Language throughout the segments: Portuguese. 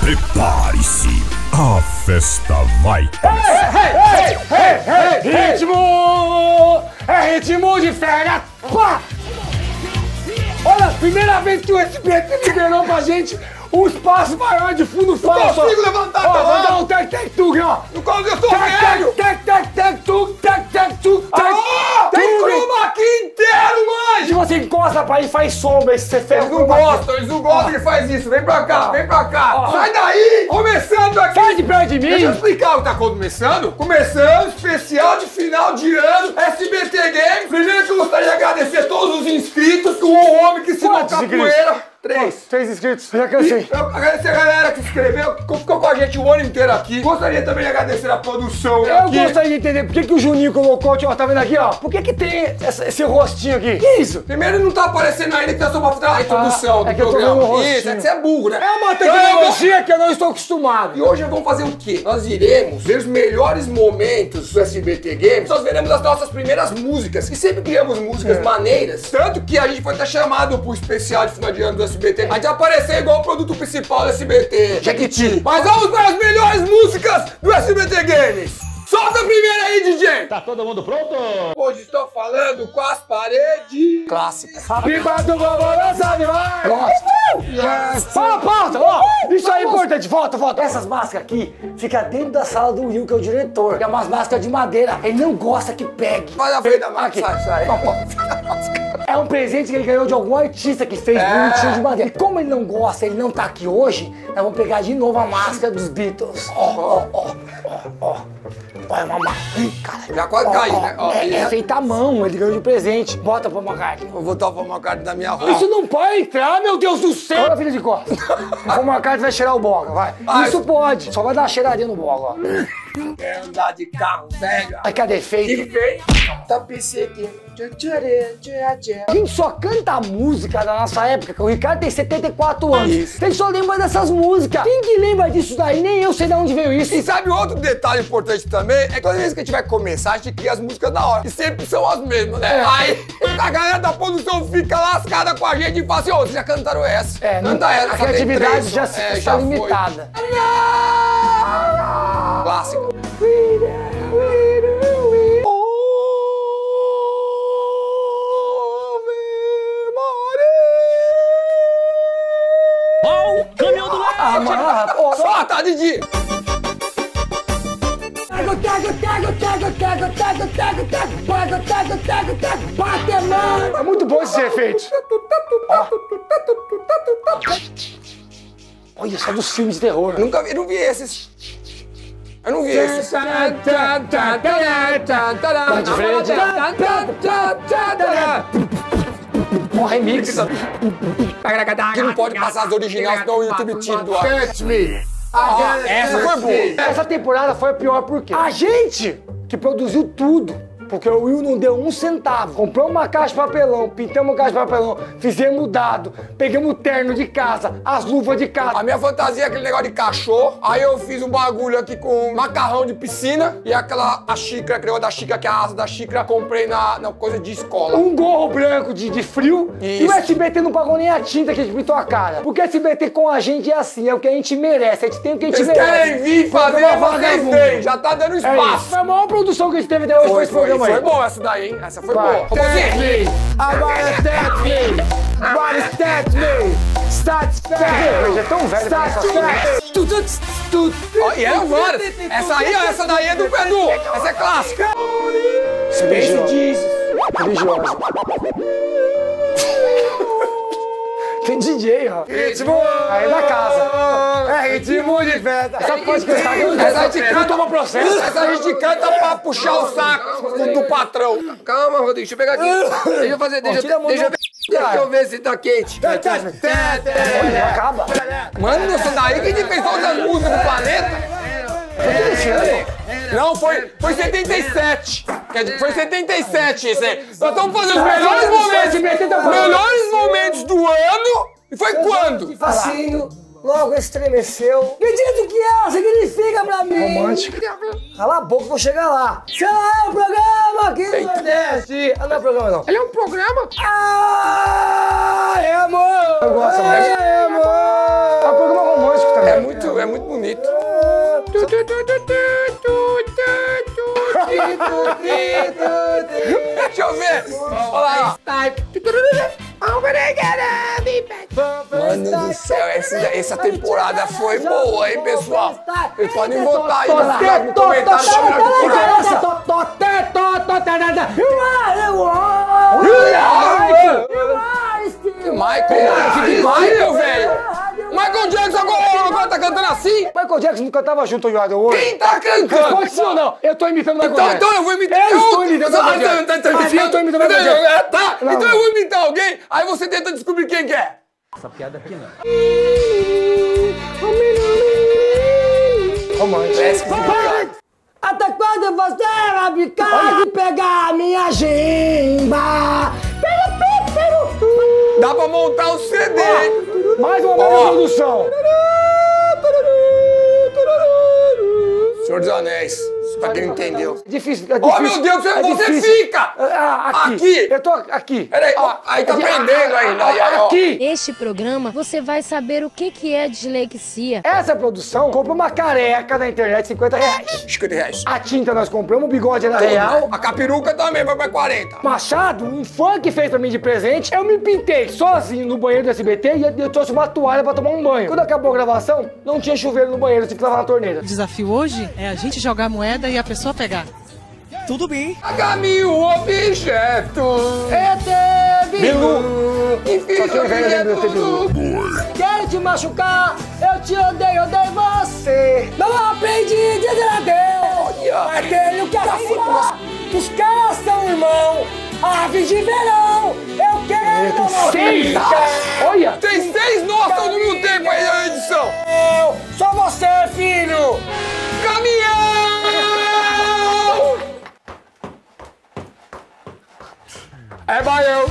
Prepare-se, a festa vai Ritmo! É ritmo de férias! Pá! Olha, primeira vez que o SBT liberou pra gente um espaço maior de fundo falso. Não consigo levantar, ó, vou dar um tec-tec-tug, ó. Eu sou velho! Tec-tec-tec-tug, tec-tec-tug, Tem chroma aqui inteiro, mãe! Se você encosta pra ele, faz sombra, esse você ferra. Eles não gostam que faz isso. Vem pra cá, vem pra cá. Sai daí! Começando aqui! Sai de perto de mim! Deixa eu explicar o que tá começando. Começando, especial de final de ano, SBT Games. Primeiro que eu gostaria de agradecer todos os inscritos, o homem que ensinou capoeira. 3 inscritos, já cansei. Agradecer a galera que se inscreveu, que ficou com a gente o ano inteiro aqui. Gostaria também de agradecer a produção Eu aqui. gostaria de entender por que o Juninho colocou, ó, tá vendo aqui, ó? Por que tem esse rostinho aqui? Que isso? Primeiro não tá aparecendo ainda que eu só pra fazer a introdução do que eu tô vendo o programa. rostinho. Isso, é que você é burro, né? É uma tecnologia que eu não estou acostumado. E hoje nós vamos fazer o quê? Nós iremos ver os melhores momentos do SBT Games. Nós veremos as nossas primeiras músicas. E sempre criamos músicas maneiras. Tanto que a gente foi até chamado pro especial de final de ano do SBT. A gente aparecer igual o produto principal do SBT, Jequiti. Mas vamos para as melhores músicas do SBT Games. Solta a primeira aí, DJ! Tá todo mundo pronto? Hoje estou falando com as paredes clássicas. A pipa do vovô sabe mais! Gosto! Fala, pauta! Ó, isso aí é importante, volta! Essas máscaras aqui ficam dentro da sala do Will, que é o diretor. Que é umas máscaras de madeira. Ele não gosta que pegue. Faz a frente da máscara, sai. É um presente que ele ganhou de algum artista que fez bonitinho de madeira. E como ele não gosta, ele não tá aqui hoje, nós vamos pegar de novo a máscara dos Beatles. Ó. Olha, mamãe. Cara, já quase caiu, né? Ó, é feita à mão, ele ganhou de presente. Bota pra uma carta. Vou botar o McCartney da minha roupa. Isso não pode entrar, meu Deus do céu! Olha a filha de costas. O McCartney vai cheirar o boga, vai. Isso pode. Só vai dar uma cheiradinha no boga, ó. Quer andar de carro velho? Aí cadê feito? Que vem? Tá perseguindo. A gente só canta a música da nossa época, que o Ricardo tem 74 anos. Isso. Ele só lembra dessas músicas. Quem que lembra disso daí? Nem eu sei de onde veio isso. E sabe outro detalhe importante também? É que toda vez que a gente vai começar, a gente cria as músicas da hora. E sempre são as mesmas, né? Aí a galera da produção fica lascada com a gente e fala assim, ô, vocês já cantaram essa. Canta essa. A criatividade já está limitada. Clássica. Ó, o caminhão do leite! Solta, Didi! É muito bom esses efeitos. Olha, só dos filmes de terror. Eu não vi esses. Eu não vi esses. De frente. Um remix. Que não pode passar as originais, senão o YouTube tira do ar. Touch me. Essa foi boa. Essa temporada foi a pior porque a gente que produziu tudo. Porque o Will não deu um centavo. Compramos uma caixa de papelão, pintamos uma caixa de papelão, fizemos dado, pegamos o terno de casa, as luvas de casa. A minha fantasia é aquele negócio de cachorro. Aí eu fiz um bagulho aqui com macarrão de piscina e a xícara, aquele negócio da xícara, que é a asa da xícara, comprei na coisa de escola. Um gorro branco de frio. Isso. E o SBT não pagou nem a tinta que a gente pintou a cara. Porque o SBT com a gente é assim, é o que a gente merece. A gente tem o que a gente Eles merece. querem vir fazer, vocês têm. Já tá dando espaço. Foi a maior produção que a gente teve até hoje com esse programa aí. Foi boa essa daí, hein? Essa foi Vai. boa. Robozinho. Agora stat me! Agora stat me! Stat me! É tão velho pra essa Ó, e é várias. Essa aí, ó, essa daí é do Pedro. Essa é clássica. Space Jesus. Religiosa. Tem DJ, ó. Ritmo. Aí na casa. É ritmo de festa. Só pode cantar. Essa a gente Não canta toma processo. Essa a gente canta pra puxar o saco do patrão. Calma, Rodrigo, deixa eu pegar aqui. Deixa eu fazer, deixa eu ver se tá quente. Acaba. Mano, essa daí que a gente fez todas as músicas do planeta. Não, foi 77. Foi 77 esse aí. Nós estamos fazendo os melhores momentos do ano. E foi quando? Facinho, logo estremeceu. Me diz o que ela significa pra mim. Romântico. Cala a boca, vou chegar lá. Se ela é um programa aqui no Nordeste. Ah, não é programa, não. Ele é um programa? Ai, amor. Eu gosto, amor. Ai, amor. É um programa romântico também. É muito bonito. Deixa eu ver. Olha lá. Mano do céu, essa temporada foi boa, hein, pessoal? Vocês podem votar aí no comentário. Michael, velho! Michael Jackson agora tá cantando assim? Michael Jackson não cantava junto ao Yoda hoje? Quem tá cantando? Pode ser ou não? Eu tô imitando Michael Jackson. Então eu vou imitar. Eu estou imitando Michael Jackson. Eu tô imitando Michael Jackson. Tá, então eu vou imitar alguém, aí você tenta descobrir quem que é. Essa piada aqui não. Romântico. Até quando você vai ficar de pegar minha gemba? Dá pra montar o CD. Mais uma mega produção. Senhor dos Anéis, pra quem não entendeu. É difícil. Oh, meu Deus, você fica! Aqui! Eu tô aqui. Peraí, aí tá prendendo ainda. Aqui! Neste programa, você vai saber o que é dislexia. Essa produção comprou uma careca na internet, 50 reais. 50 reais. A tinta nós compramos, o bigode era real. A capiruca também vai pra 40. Machado, um fã que fez pra mim de presente, eu me pintei sozinho no banheiro do SBT e eu trouxe uma toalha pra tomar um banho. Quando acabou a gravação, não tinha chuveiro no banheiro, eu tive que lavar na torneira. O desafio hoje é a gente jogar moeda e a pessoa pegar. Tudo bem. Paga-me o objeto. Bilu! Só tinha velho lembra de Bilu. Quero te machucar, eu te odeio você. Não aprendi de adeus. Aquele que afirma, os caras são irmão. Aves de verão, eu quero Seis! Olha! Tem 6 notas ao mesmo tempo aí na edição. Só você, filho! Caminhão! É baião!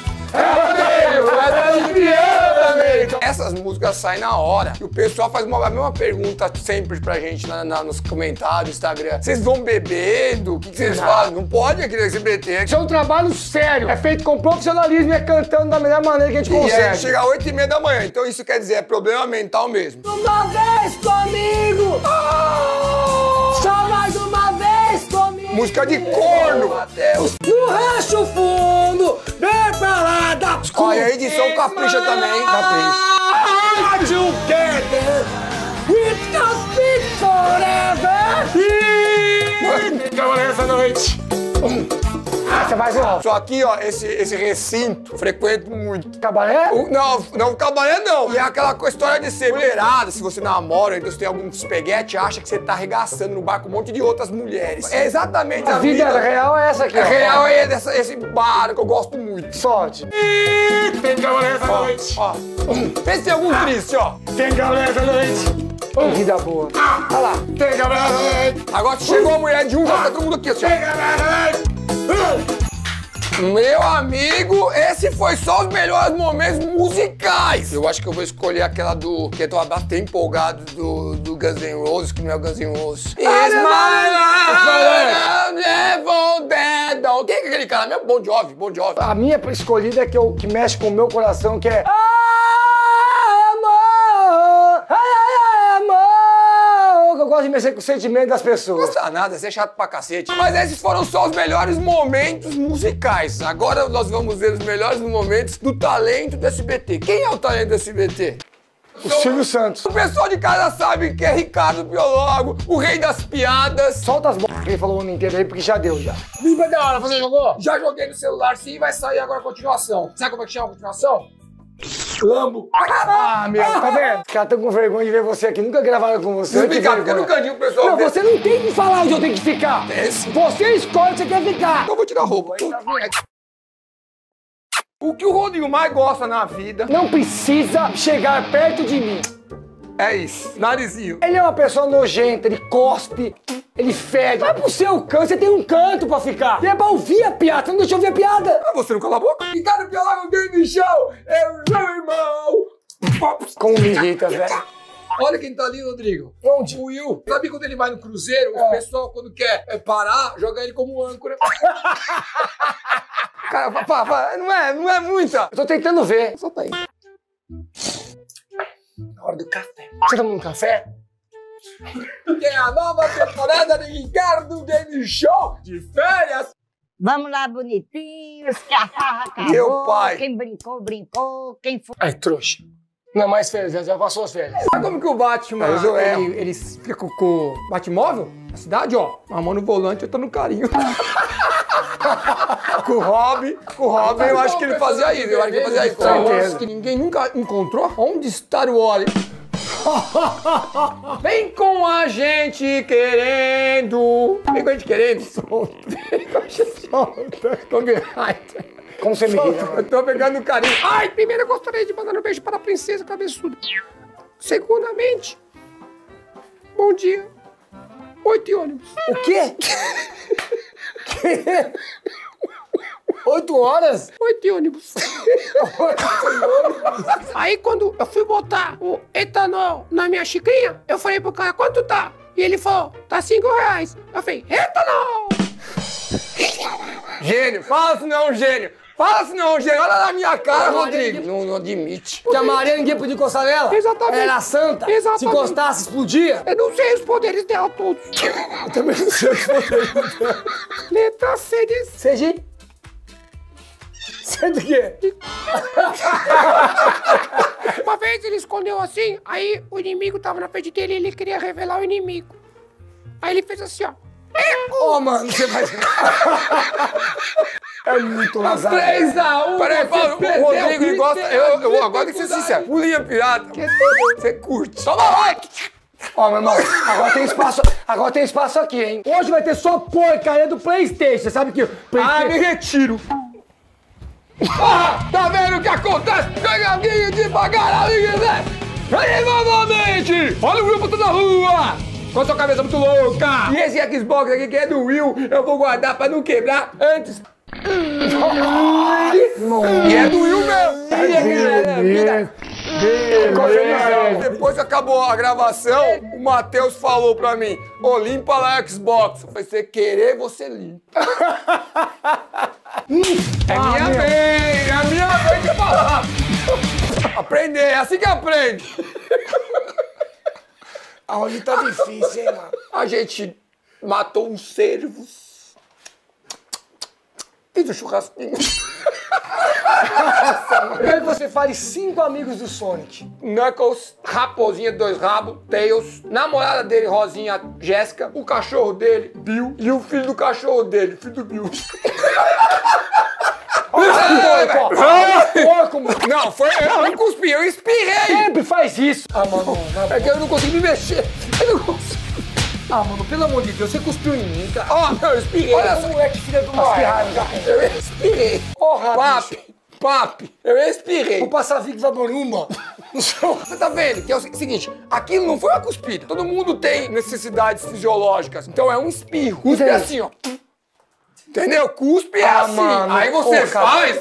Essas músicas saem na hora. E o pessoal faz a mesma pergunta sempre pra gente nos comentários do Instagram. Vocês vão bebendo? O que vocês fazem? Não pode aqui nesse SBT. Isso é um trabalho sério. É feito com profissionalismo e é cantando da melhor maneira que a gente E consegue. aí chega às 8h30 da manhã. Então isso quer dizer, é problema mental mesmo. Uma vez comigo! Só mais uma vez comigo! Música de corno! No rancho fundo, bem pra lá da... Olha, a edição capricha também. Capricha. Together, we can be forever. Essa noite. Essa mais um. Só aqui, ó, esse recinto, frequento muito. Cabaré? Não, cabaré não. E é aquela história de ser mulherada, se você namora, então você tem algum espeguete, acha que você tá arregaçando no bar com um monte de outras mulheres. É exatamente A vida real é essa aqui. A real é esse bar que eu gosto muito. Sorte. Tem cabaré essa noite. Ó, vê se tem algum triste, ó. Tem cabaré essa noite. Vida boa. Olha lá. Tem cabaré essa noite. Agora chegou a mulher de um, já tá todo mundo aqui, assim, ó. Tem cabaré essa noite. Meu amigo, esse foi só os melhores momentos musicais. Eu acho que eu vou escolher aquela do... que eu tô bastante empolgado do Guns N' Roses, que não é o Guns N' Roses. It's my life, never dead. Quem é aquele cara mesmo? Bon Jovi. A minha escolhida é que mexe com o meu coração, que é... Eu gosto de mexer com o sentimento das pessoas. Não custa nada, você é chato pra cacete. Mas esses foram só os melhores momentos musicais. Agora nós vamos ver os melhores momentos do talento do SBT. Quem é o talento do SBT? O Silvio Santos. O pessoal de casa sabe que é Ricardo Biólogo, o rei das piadas. Solta as que ele falou o ano inteiro aí, porque já deu, já. Bimba da hora, você jogou? Já joguei no celular, sim, vai sair agora a continuação. Sabe como é que chama a continuação? Lambo. Ah, meu, tá vendo? Os caras tão com vergonha de ver você aqui. Nunca gravaram com você. Explicar, porque eu nunca digo pro pessoal. Não, você não tem que falar onde eu tenho que ficar. Esse. Você escolhe onde você quer ficar. Então eu vou tirar a roupa. O que o Rodrigo mais gosta na vida não precisa chegar perto de mim. é isso, narizinho. Ele é uma pessoa nojenta, ele cospe, ele fede. Vai pro seu canto, você tem um canto pra ficar. E é pra ouvir a piada, você não deixa eu ouvir a piada. Ah, você não cala a boca? Ricardo Biólogo, game de show, é o meu irmão. Como me irrita, velho. Olha quem tá ali, Rodrigo. Onde? O Will. Sabe quando ele vai no cruzeiro, o pessoal, quando quer parar, joga ele como âncora. Cara, não é muita. Eu tô tentando ver. Solta aí. Na hora do café. Você tá tomando café? Tem a nova temporada de Ricardo Game Show de férias. Vamos lá, bonitinhos, que a farra acabou. Meu pai. Quem brincou, brincou. Quem foi... Ai, trouxa. Não é mais férias, já passou as férias. Sabe como que o Batman, ele fica com o Batmóvel na cidade, ó? A mão no volante, eu tô no carinho. com o Robin, eu acho que ele fazia isso. Eu acho que ele fazia isso. Eu acho que ninguém nunca encontrou. Onde está o Wally? Vem com a gente querendo. Vem com a gente querendo. Vem com a gente solta. Como você me irrita, Eu tô pegando carinho. Ai, primeiro eu gostaria de mandar um beijo para a princesa cabeçuda. Segundamente, bom dia. 8 ônibus. O quê? 8 horas? 8 ônibus. Aí quando eu fui botar o etanol na minha xicrinha, eu falei pro cara, quanto tá? E ele falou, tá R$5. Eu falei, etanol! Gênio, fala assim não, gênio. Fala assim não, gênio. Olha na minha cara, Rodrigo. Não admite. Que a Maria ninguém podia encostar nela? Exatamente. Era santa? Exatamente. Se encostasse, explodia? Eu não sei os poderes dela todos. Eu também não sei os poderes dela. Letra C de... CG? C do quê? Uma vez ele escondeu assim, aí o inimigo tava na frente dele e ele queria revelar o inimigo. Aí ele fez assim, ó. Ô, mano, você vai... É muito lazado. 3-1. Peraí, Paulo, o Rodrigo ele gosta... Eu agora tem que ser sincero. Pulinha pirata. Você curte. Toma like. Ó, meu irmão, agora tem espaço aqui, hein? Hoje vai ter só porcaria do PlayStation. Você sabe que o PlayStation... Me retiro. Tá vendo o que acontece? Ganhadinho devagar ali, né? Aí, novamente! Olha o Will botando na rua! Com a sua cabeça muito louca! E esse Xbox aqui que é do Will, eu vou guardar pra não quebrar antes. E é do Will mesmo! Depois que acabou a gravação, o Matheus falou pra mim, ô, limpa lá o Xbox. Eu falei, se você querer, você limpa. É minha vez de falar. Aprender, é assim que aprende. Aonde tá difícil, hein, mano? A gente matou uns cervos. Fiz um churrasquinho. Quero que você fale 5 amigos do Sonic. Knuckles, Raposinha de 2 rabos, Tails, namorada dele, Rosinha, Jéssica, o cachorro dele, Bill, e o filho do cachorro dele, filho do Bill. Porco, mano. Não, eu não cuspi, eu espirrei. Sempre faz isso. Ah, mano. É que eu não consegui me mexer. Eu não consigo. Ah, mano, pelo amor de Deus, você cuspiu em mim, cara. Ó, não, eu espirrei. Olha só, moleque, filha do mal. Eu espirrei. Porra, Papi, eu espirrei. Vou passar Vic Vaporuma. Você tá vendo que é o seguinte, aquilo não foi uma cuspida. Todo mundo tem necessidades fisiológicas. Então é um espirro. Cuspe é assim, ó. Entendeu? Cuspe é assim. Mano, aí você faz...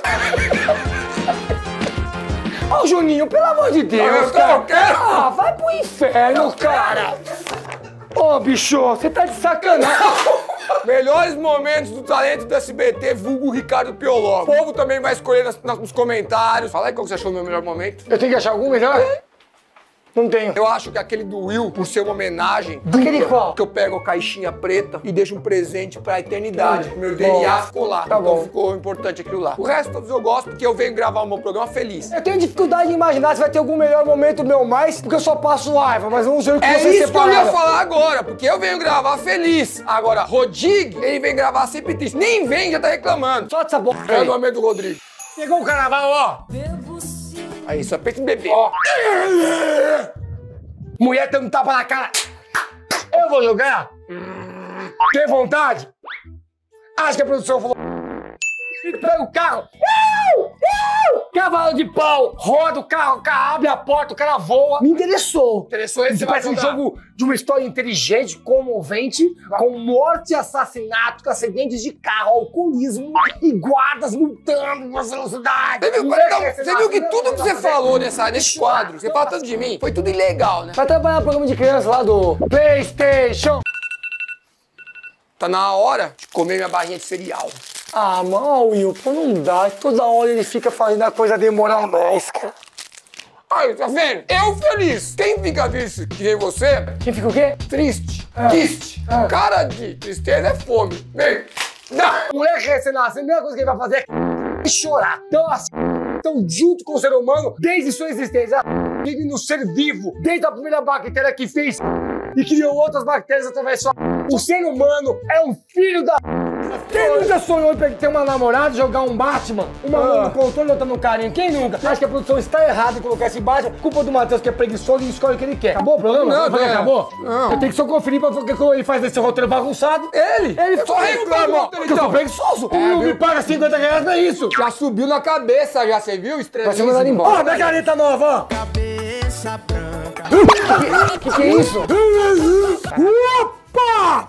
Ó, o Juninho, pelo amor de Deus, eu quero. Ah, vai pro inferno, cara. Ô, bicho, você tá de sacanagem. Melhores momentos do talento do SBT, vulgo Ricardo Pioló. O povo também vai escolher nos comentários. Fala aí qual que você achou o meu melhor momento. Eu tenho que achar algum melhor? Não tenho. Eu acho que aquele do Will, por ser uma homenagem... Aquele qual? Que eu pego a caixinha preta e deixo um presente pra eternidade. Meu DNA ficou lá. Tá então bom. ficou importante aquilo lá. O resto todos eu gosto porque eu venho gravar o meu programa feliz. Eu tenho dificuldade de imaginar se vai ter algum melhor momento meu mais, porque eu só passo raiva, mas vamos ver o que É você isso que eu ia separaram. falar agora, porque eu venho gravar feliz. Agora, Rodrigo, ele vem gravar sempre triste. Nem vem, já tá reclamando. Solta essa boca É o aí. momento do Rodrigo. Pegou o carnaval, ó. Aí, só pensa em beber. Ó. Mulher dando tapa na cara. Eu vou jogar? Tem vontade? Acho que a produção falou. Pega o carro. Cavalo de pau. Roda o carro abre a porta, o cara voa. Me interessou. Interessou esse? Isso parece um jogo de uma história inteligente, comovente, com morte e assassinato, acidentes de carro, alcoolismo e guardas lutando com velocidade. Você viu que tudo que você falou nesse quadro, você fala tanto de mim, foi tudo ilegal, né? Vai trabalhar no programa de criança lá do PlayStation. Tá na hora de comer minha barrinha de cereal. Ah, mano, Will, pô, não dá. Toda hora ele fica fazendo a coisa demorar mais, cara. Aí, tá vendo? Eu feliz. Quem fica triste que nem você? Quem fica o quê? Triste. Triste. Cara de tristeza é fome. Bem, não. Moleque recém-nascido, a primeira coisa que ele vai fazer é chorar. Então, assim, estão junto com o ser humano desde sua existência. Vive no ser vivo, desde a primeira bactéria que fez e criou outras bactérias através só. O ser humano é um filho da... Quem nunca sonhou em ter uma namorada, jogar um Batman, uma mão no controle e outra no carinho? Quem nunca? Acho que a produção está errada em colocar esse Batman. Culpa do Matheus, que é preguiçoso e escolhe o que ele quer. Acabou o programa? Não, acabou? Não. Eu tenho que só conferir pra ver o que ele faz desse roteiro bagunçado. Ele só reclama. Porque eu sou preguiçoso. Não me paga 50 reais pra isso. Já subiu na cabeça, já, você viu? Vai ser mandado embora. Ó, minha caneta nova, ó. Cabeça branca. Que é isso? Opa!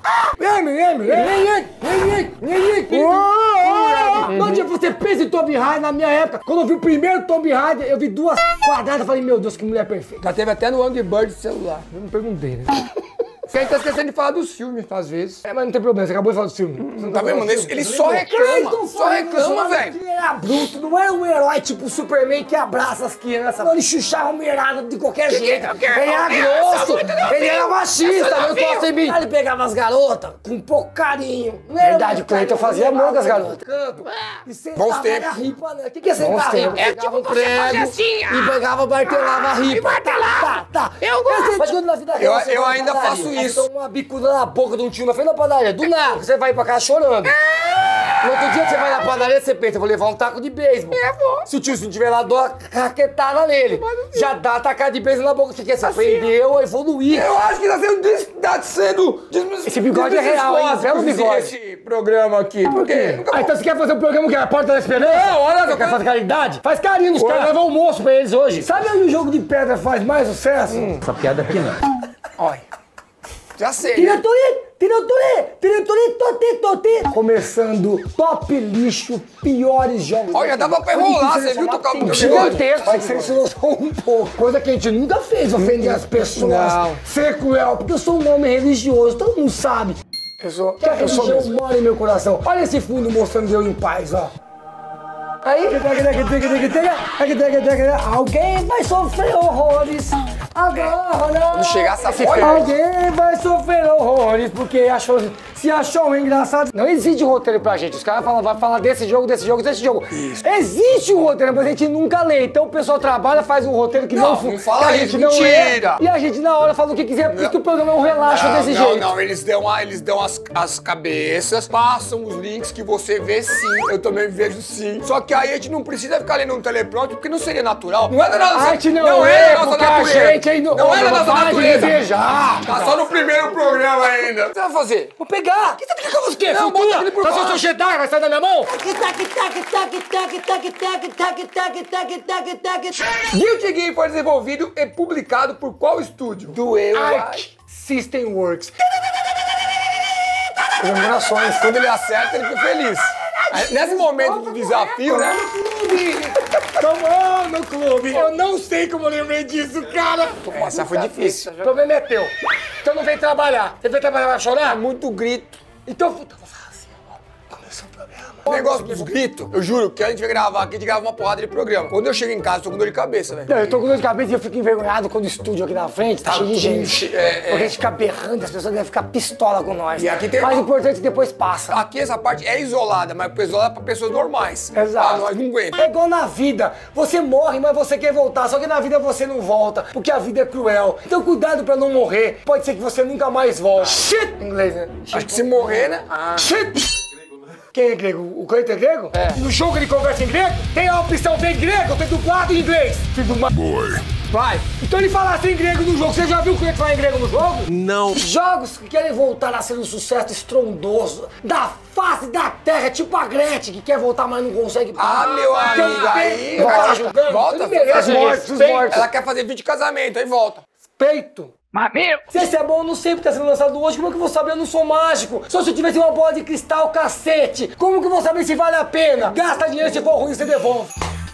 Onde você pensa em Tomb Raider na minha época? Quando eu vi o primeiro Tomb Raider, eu vi duas quadradas e falei, meu Deus, que mulher perfeita. Já teve até no Angry Birds celular. Eu não perguntei, né? Você tá esquecendo de falar dos filmes, às vezes. É, mas não tem problema, você acabou de falar do filme. Tá vendo, mano? Ele só reclama. Só reclama, velho. Ele era bruto, não era um herói tipo o Superman que abraça as crianças. Não, ele chuchava a mulherada de qualquer jeito. Ele era grosso, ele era machista, não tosse em mim. Aí ele pegava as garotas com pouco carinho. Verdade, o Cleiton fazia amor com as garotas. E sentava Bons tempos. a ripa, né? O que é sentar a ripa? É tipo você fazer assim, e pegava, martelava a ripa. Tá. Eu gosto. Mas quando na vida real, Eu ainda faço isso. Então uma bicuda na boca de um tio na frente da padaria. Do nada, você vai pra casa chorando. No outro dia que você vai na padaria, você pensa, vou levar um taco de beisebol. Se o tio não tiver lá, dou uma caquetada nele. Já dá tacada de beisebol na boca. O que é? Você aprendeu a evoluir. Eu acho que tá sendo Esse bigode é real, hein? Belo bigode. Esse programa aqui. Por quê? Ah, então você quer fazer um programa que é a Porta da Esperança? Não, olha, você quer fazer caridade? Faz carinho nos caras, leva almoço pra eles hoje. Sabe onde o jogo de pedra faz mais sucesso? Essa piada aqui não. Olha. Já sei. Diretori, começando top lixo, piores jogos. Olha, dava pra enrolar, você viu tocar o bigode? Gigantesco. Mas você ensinou só um pouco. Coisa que a gente nunca fez, ofender as pessoas. Não. Ser cruel, porque eu sou um homem religioso, todo mundo sabe. Que a religião mora em meu coração. Olha esse fundo mostrando eu em paz, ó. Aí, alguém vai sofrer horrores. Agora, Quando chegar essa porra, alguém vai sofrer horrores porque se achou engraçado. Não existe roteiro pra gente. Os caras vai falar desse jogo. Isso. Existe um roteiro, mas a gente nunca lê. Então o pessoal trabalha, faz um roteiro que não fala, que a gente não lê. E a gente na hora fala o que quiser, por isso que o programa é um relaxo desse jeito. Não, eles dão as cabeças, passam os links que você vê sim. Eu também vejo sim. Só que aí a gente não precisa ficar lendo um teleprompter, porque não seria natural. Não é da nossa natureza. Não é da nossa natureza. Não é da nossa natureza. Tá só no primeiro programa ainda. O que você vai fazer? Vou pegar. O que você quer que eu faça? Não, bota aquele por baixo. Tá só Jedi, vai sair da minha mão? Guilty Gear foi desenvolvido e publicado por qual estúdio? Do Arc System Works. Comemorações. Quando ele acerta, ele fica feliz. Aí, nesse momento de desafio, né? Tamo no clube. Eu não sei como eu lembrei disso, cara. Nossa, foi difícil. O problema é teu. Então não vem trabalhar. Você vem trabalhar pra chorar? Muito grito. Então vou falar assim, ó. Começou o programa. O negócio dos gritos, eu juro que a gente vai gravar aqui, a gente grava uma porrada de programa. Quando eu chego em casa, eu tô com dor de cabeça, velho. Não, eu tô com dor de cabeça e eu fico envergonhado quando o estúdio aqui na frente tá cheio de gente. Porque a gente fica berrando, as pessoas devem ficar pistola com nós. E aqui tem mais importante que depois passa. Aqui essa parte é isolada, mas isolada pra pessoas normais. Exato. Ah, nós não aguentamos. É igual na vida. Você morre, mas você quer voltar. Só que na vida você não volta, porque a vida é cruel. Então cuidado pra não morrer. Pode ser que você nunca mais volte. Shit! Em inglês, né? Acho que se morrer, né? Shit! Quem é grego? O Cleiton é grego? É. No jogo ele conversa em grego? Tem a opção ver grego, tem dublado em inglês. Filho de uma... Vai. Então ele fala assim em grego no jogo. Você já viu o Cleiton falar em grego no jogo? Não. Jogos que querem voltar a ser um sucesso estrondoso da face da terra, tipo a Gretchen, que quer voltar, mas não consegue. Ah, meu amigo, aí... Volta, volta. Ela quer fazer vídeo de casamento, aí volta. Peito. Mamilo. Se esse é bom, eu não sei porque tá sendo lançado hoje. Como é que eu vou saber? Eu não sou mágico. Só se eu tivesse uma bola de cristal, cacete. Como que eu vou saber se vale a pena? Gasta dinheiro, se for ruim, você devolve.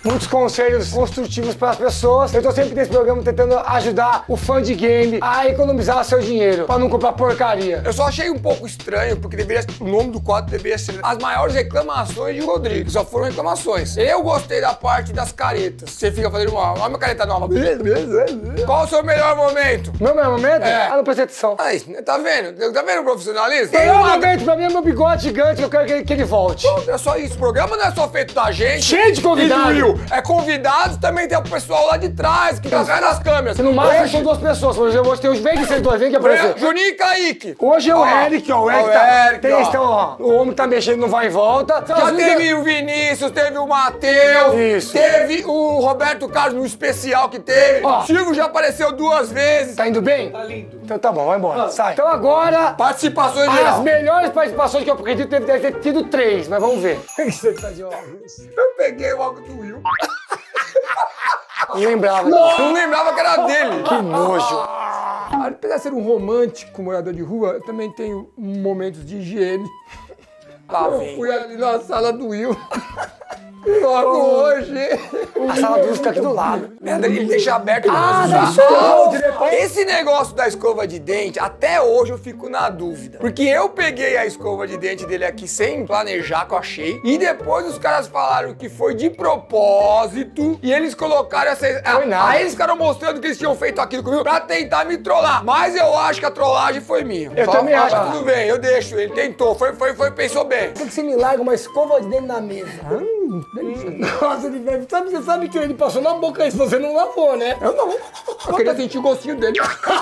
muitos conselhos construtivos para as pessoas. Eu tô sempre nesse programa tentando ajudar o fã de game a economizar seu dinheiro, para não comprar porcaria. Eu só achei um pouco estranho, porque o nome do quadro deveria ser As Maiores Reclamações de Rodrigo. Só foram reclamações. Eu gostei da parte das caretas. Você fica fazendo olha minha careta nova. Qual o seu melhor momento? Meu melhor momento? É. Ah, não prestei atenção. Aí, tá vendo? Tá vendo o profissionalismo? Tem um momento pra mim é meu bigode gigante que eu quero que ele volte. É só isso. O programa não é só feito da gente. Cheio de convidados. E do Will. É convidados, também tem o pessoal lá de trás, que tá atrás das câmeras. No máximo são duas pessoas. Por exemplo, hoje tem os vem que vocês dois, vem que aparecer. Juninho e Kaique. Hoje é o Eric, ó. O Eric tá. Eric, Tem, ó. então, ó. O homem tá mexendo, não vai e volta. Já teve o Vinícius, teve o Matheus, Isso. teve o Roberto Carlos no especial que teve. Ó. O Silvio já apareceu 2 vezes. Tá indo bem? Tá lindo. Então tá bom, vai embora. Sai. Então agora, Participações as geral. melhores participações que eu acredito deve ter tido 3, mas vamos ver. Você tá de óculos. Eu peguei o óculos do Will. Não lembrava. Não lembrava que era dele. Que nojo. Apesar de ser um romântico morador de rua, eu também tenho momentos de higiene. Eu fui ali na sala do Will. Logo hoje. A sala do fica aqui do lado. Ele deixa aberto. da escova. Esse negócio da escova de dente, até hoje eu fico na dúvida. Porque eu peguei a escova de dente dele aqui sem planejar, que eu achei. E depois os caras falaram que foi de propósito. E eles colocaram essa... Foi nada. Aí eles ficaram mostrando que eles tinham feito aquilo comigo pra tentar me trollar. Mas eu acho que a trollagem foi minha. Eu também acho. Tudo bem, eu deixo. Ele tentou, pensou bem. Por que você me larga uma escova de dentro da mesa? Nossa, você sabe que ele passou na boca isso, você não lavou, né? Eu não. Eu queria sentir o gostinho dele.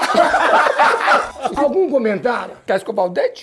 Algum comentário? Quer escovar o dente?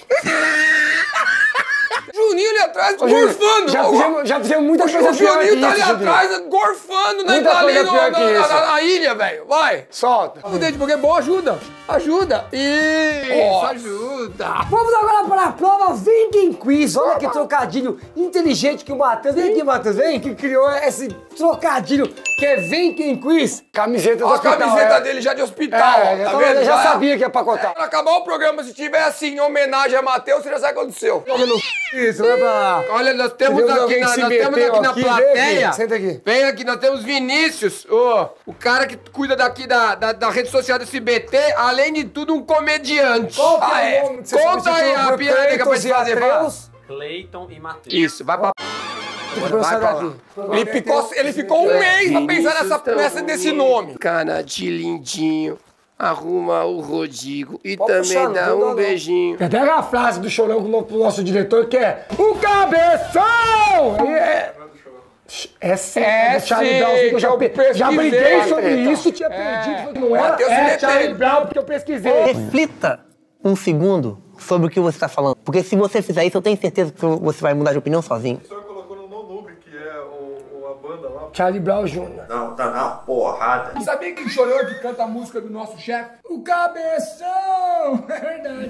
Juninho ali atrás, gorfando. Já fizemos muita coisa O pior que Juninho tá ali isso, Juninho. atrás, gorfando Muita ali coisa pior que isso. na ilha, velho. Vai. Solta. O dente, porque é bom, ajuda. Ajuda. Isso, ajuda. Vamos agora para a prova Vendem Quiz. Olha que trocadilho inteligente que o Matheus... Vem aqui, Matheus, vem. Que criou esse trocadilho que é Vendem Quiz. Camiseta do Olha a hospital. camiseta dele já de hospital, ó. Tá vendo? Eu já sabia que ia pacotar. Quando acabar o programa, se tiver assim, em homenagem a Matheus, você já sabe o que aconteceu. Isso, vai pra lá. Olha, nós temos Tivemos aqui alguém na, que se nós temos meteu aqui na aqui, plateia. vem aqui, senta aqui. Vem aqui, nós temos Vinícius, o cara que cuida daqui da rede social do SBT, além de tudo, um comediante. Qual que é o nome que você Conta aí substituiu a por piada que eu Cleiton te fazer, vai. Atreus? Cleiton e Matheus. Isso, vai pra... Vai Vai pra lá. Ele ficou um mês pra pensar nesse nome. Cana de lindinho, arruma o Rodrigo e Pode também puxar, dá não um dá, beijinho. Tem até a frase do Chorão pro nosso diretor que é o cabeção! É sim, É do Charlie sim, Brown, que eu que eu pesquisei já briguei a sobre treta. isso, tinha perdido, que não era, Matheus é Filho Charlie dele. Brown, porque eu pesquisei. Reflita um segundo sobre o que você está falando. Porque se você fizer isso, eu tenho certeza que você vai mudar de opinião sozinho. O senhor colocou no nome, que é a banda lá. Charlie Brown Jr. Não, tá na porrada. Sabia que chorou que canta a música do nosso chefe? O cabeção! É verdade.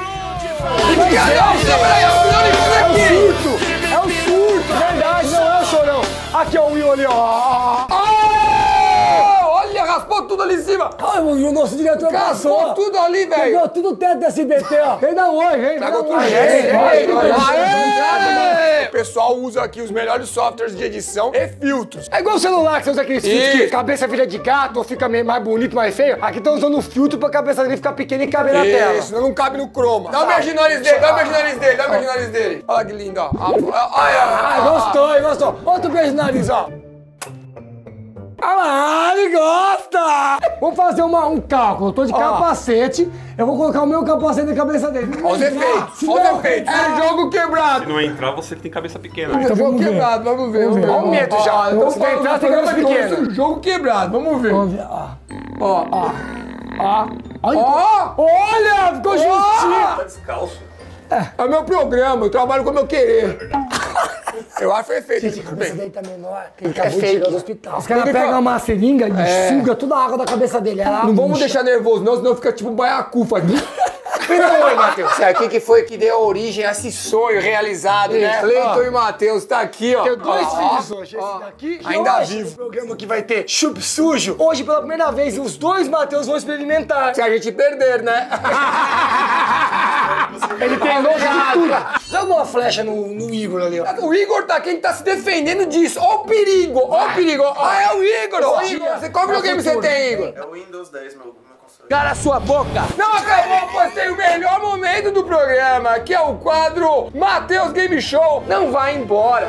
É o surto, verdade, não é o Chorão. Aqui é o Will ali, ó. Olha, raspou tudo ali em cima. Ai, o nosso diretor Raspou passou. tudo ali, velho. Pegou tudo o teto da SBT, ó. Vem dar um oi, vem. Pegou tudo. O pessoal usa aqui os melhores softwares de edição e filtros. É igual o celular que você usa aqueles filtros que Isso. cabeça vira de gato ou fica mais bonito, mais feio. Aqui estão usando o filtro pra cabeça dele ficar pequena e caber na tela. Isso, não cabe no croma. Dá um beijo no nariz dele, dá um beijo no nariz dele, dá um beijo no nariz dele. Olha que lindo, ó. Gostou. Outro beijo no nariz, ó. Ah lá, ele gosta! Vamos fazer um cálculo. Eu tô de capacete, eu vou colocar o meu capacete na cabeça dele. Olha os efeitos, olha os efeitos. É jogo quebrado. Se não entrar, você que tem cabeça pequena. Então Jogo vamos ver. quebrado, vamos ver. Olha o medo já. Então Se vai entrar, tem cabeça pequena. Jogo quebrado, vamos ver. Vamos ver, ó. Olha, Olha, ficou justinho. Tá descalço. é o meu programa, eu trabalho como eu querer. Eu acho perfeito. Gente, a Tudo cabeça bem. dele tá menor. Ele acabou de chegar do hospital. Os caras pegam uma seringa e suga toda a água da cabeça dele. Não vamos deixar nervoso, não, senão fica tipo um baiacu. Faz... Oi, Matheus. Isso aqui que foi que deu origem a esse sonho realizado, né? Cleiton e Matheus, tá aqui, ó. Tenho dois filhos hoje, esse daqui e ainda hoje, vivo. no programa que vai ter chup sujo. Hoje, pela primeira vez, os dois Matheus vão experimentar. Se a gente perder, né? Ele tem nojo de tudo. Joga uma flecha no Igor ali, ó. O Igor tá quem tá se defendendo disso. Ó o perigo, ó o perigo. Ah, é o Igor, ó. Qual videogame você tem, Igor? É o Windows 10, meu console. Cala a sua boca! Não acabou, pois tem o melhor momento do programa, que é o quadro Matheus Game Show. Não vai embora.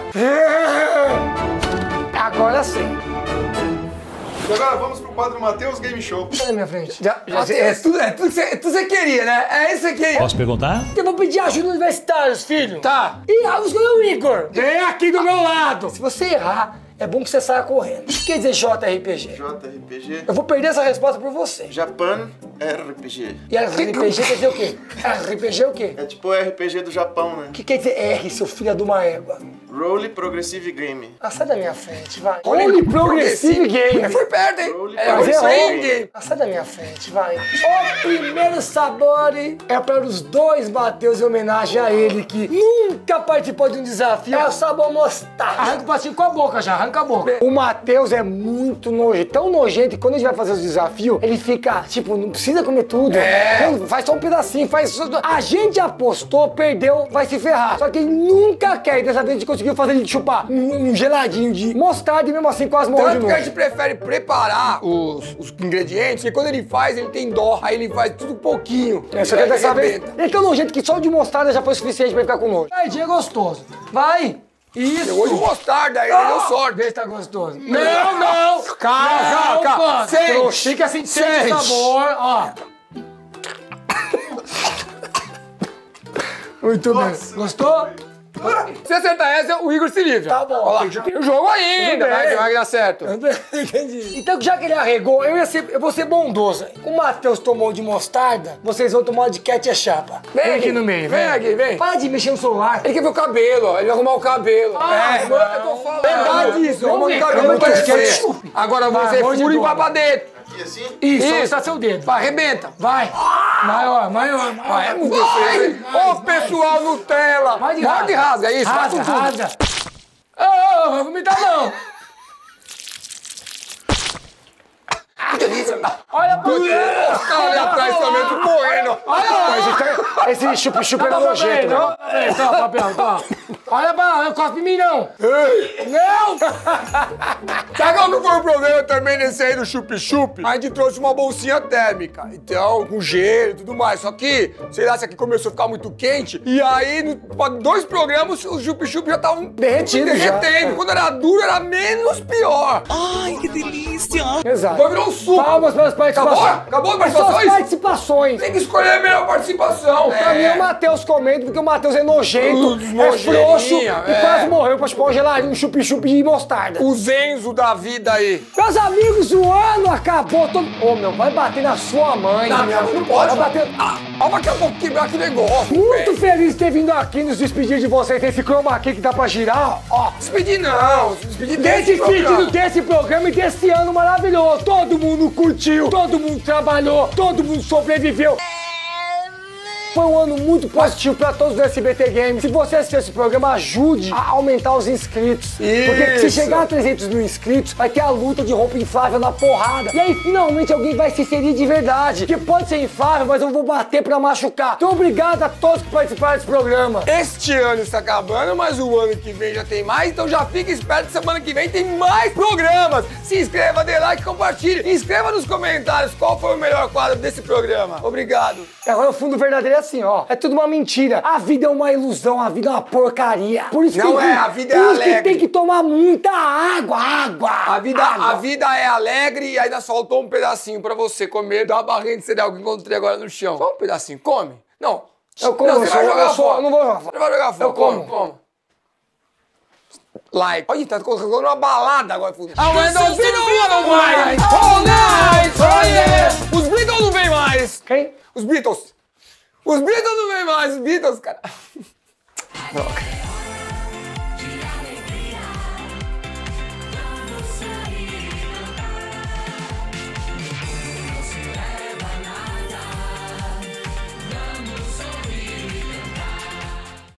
Agora sim. E agora vamos pro quadro Matheus Game Show. Olha na minha frente. É tudo que você queria, né? É isso que você queria. Posso perguntar? Eu vou pedir ajuda universitários, filho. Tá. E vamos escolher o Igor. Vem aqui do meu lado. Se você errar, é bom que você saia correndo. O que quer dizer JRPG? JRPG. Eu vou perder essa resposta por você. Japan RPG. E RPG quer dizer o quê? RPG é o quê? É tipo o RPG do Japão, né? O que quer dizer R, seu filho de uma égua? Role Progressive Game. Ah, sai da minha frente, vai. Role Progressive Game. Foi perto, hein? Role É Mas isso errou. aí. Ah, sai da minha frente, vai. O primeiro sabor é para os dois Matheus em homenagem a ele, que nunca participou de um desafio. É o sabor mostarda. Arranca o patinho com a boca já, arranca a boca. O Matheus é muito nojento, tão nojento que quando a gente vai fazer os desafios, ele fica, tipo, não precisa comer tudo. Não, faz só um pedacinho, faz só... A gente apostou, perdeu, vai se ferrar. Só que ele nunca quer, e dessa vez a gente conseguiu fazer ele chupar um geladinho de mostarda e mesmo assim quase morreu de Tanto que novo. a gente prefere preparar os ingredientes, porque quando ele faz, ele tem dó. Aí ele faz tudo pouquinho. Só que dessa vez, ele é tão nojento que só o de mostarda já foi suficiente pra ele ficar com nojo. Vai, dia gostoso. Vai. Isso. Eu vou de mostarda, aí ele deu sorte. Vê se tá gostoso. Não! Calma. Fica assim, sente o sabor, ó. Muito bem. Gostou? Se acertar essa, o Igor se livra. Tá bom. Olha lá, tem o jogo ainda, Tudo bem. vai dar certo. Entendi. Então, já que ele arregou, eu vou ser bondoso. O Matheus tomou de mostarda, vocês vão tomar de ketchup. Vem aqui no meio, Vem aqui, vem. Para de mexer no celular. Ele quer ver o cabelo, ó. Ele vai arrumar o cabelo. Eu tô falando. Verdade isso. Arruma o Vamos cabelo ver. pra você. Ketchup. Agora Vai, você amor de fura e dona. vai pra dentro. Aqui assim? Isso, só seu dedo. Vai, arrebenta. Vai. Maior. Vai, muito feio. Ô, pessoal Nutella. Vai de Morde e rasga, é isso. Vai com tudo. Rasga. Ô, não vou vomitar não. Olha pra Olha atrás também, tô morrendo. esse chup-chup era nojento, né? Toma, papel, toma. Olha pra lá, não cospe em mim, não. Não! Sabe qual que foi o problema também nesse aí do chup-chup? A gente trouxe uma bolsinha térmica, então, com gelo e tudo mais. Só que, sei lá, se aqui começou a ficar muito quente, e aí, no 2 programas, os chup-chup já estavam Derretido já. derretendo. Quando era duro, era menos pior. Ai, que delícia! Exato. Agora virou um suco. Palmas pelas participações. Acabou as Mas só as participações? participações. Tem que escolher a melhor participação. Pra mim é o Matheus comendo, porque o Matheus é nojento, é nojeirinha, frouxo e é. quase morreu pra chupar um geladinho, um chup-chup de mostarda. O Zenzo da vida aí. Meus amigos, o ano acabou. Ô, meu, vai bater na sua mãe. Não, minha mãe não pode. Vai bater... Ó, daqui a pouco quebrar que negócio. Muito feliz de ter vindo aqui nos despedir de vocês. Tem esse chroma aqui que dá pra girar, ó. Despedir não. Despedir Despedido desse programa e desse ano maravilhoso. Todo mundo curtiu, todo mundo trabalhou, todo mundo sobreviveu. Foi um ano muito positivo pra todos do SBT Games. Se você assistiu esse programa, ajude a aumentar os inscritos. Porque se chegar a 300 mil inscritos, vai ter a luta de roupa inflável na porrada. E aí, finalmente, alguém vai se inserir de verdade. Que pode ser inflável, mas eu vou bater pra machucar. Então, obrigado a todos que participaram desse programa. Este ano está acabando, mas o ano que vem já tem mais, então já fica esperto, semana que vem tem mais programas. Se inscreva, dê like, compartilhe. Inscreva nos comentários qual foi o melhor quadro desse programa. Obrigado. Agora o fundo verdadeiro é assim, ó. É tudo uma mentira. A vida é uma ilusão, a vida é uma porcaria. Por isso Não que é, a vida é por isso alegre. que tem que tomar muita água. A vida é alegre e ainda faltou um pedacinho pra você comer da barrinha de cereal que encontrei agora no chão. Só um pedacinho, come. Não. Eu como, não, você vai jogar fora. Eu não vou jogar fora. Você vai jogar fora. Eu como. Come. Like. Olha, tá colocando uma balada agora. All night, oh yeah. Os Beatles não vem mais. Quem? Os Beatles. Os Beatles não vem mais. Os Beatles, cara.